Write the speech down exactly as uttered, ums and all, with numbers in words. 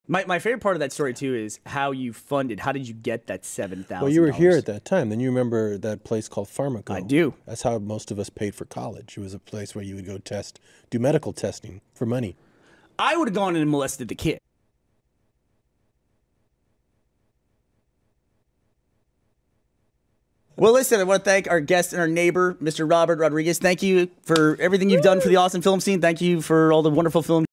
My my favorite part of that story too is how you funded. How did you get that seven thousand? Well, you were here at that time. Then you remember that place called Pharmaco. I do. That's how most of us paid for college. It was a place where you would go test, do medical testing for money. I would have gone and molested the kid. Well, listen, I want to thank our guest and our neighbor, Mister Robert Rodriguez. Thank you for everything you've done for the Austin film scene. Thank you for all the wonderful films